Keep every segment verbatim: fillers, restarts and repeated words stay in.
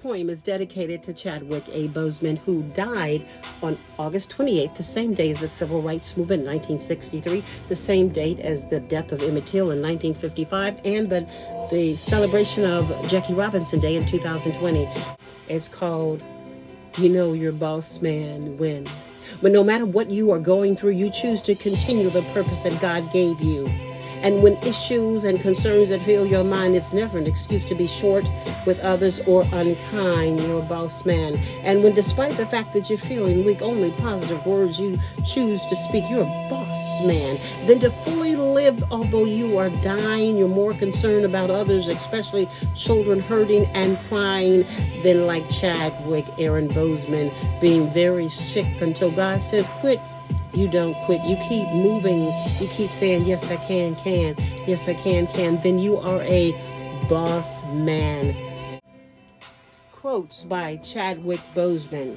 Poem is dedicated to Chadwick A. Boseman, who died on August twenty-eighth, the same day as the Civil Rights Movement in nineteen sixty-three, the same date as the death of Emmett Till in nineteen fifty-five, and the, the celebration of Jackie Robinson Day in two thousand twenty. It's called, You Know Your Boss Man When. But no matter what you are going through, you choose to continue the purpose that God gave you. And when issues and concerns that fill your mind, it's never an excuse to be short with others or unkind. You're a boss man. And when, despite the fact that you're feeling weak, only positive words you choose to speak, you're a boss man. Then to fully live, although you are dying, you're more concerned about others, especially children hurting and crying, than like Chadwick Aaron Boseman being very sick until God says, quit. You don't quit. You keep moving. You keep saying, yes, I can, can. Yes, I can, can. Then you are a boss man. Quotes by Chadwick Boseman.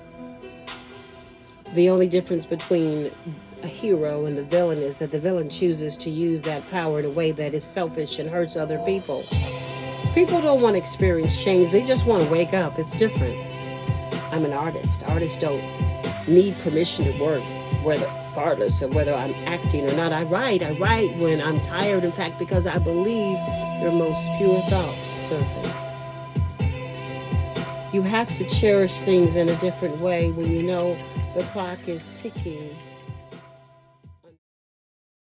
The only difference between a hero and the villain is that the villain chooses to use that power in a way that is selfish and hurts other people. People don't want to experience change. They just want to wake up. It's different. I'm an artist. Artists don't need permission to work, whether regardless of whether I'm acting or not. I write. I write when I'm tired, in fact, because I believe your most pure thoughts surface. You have to cherish things in a different way when you know the clock is ticking.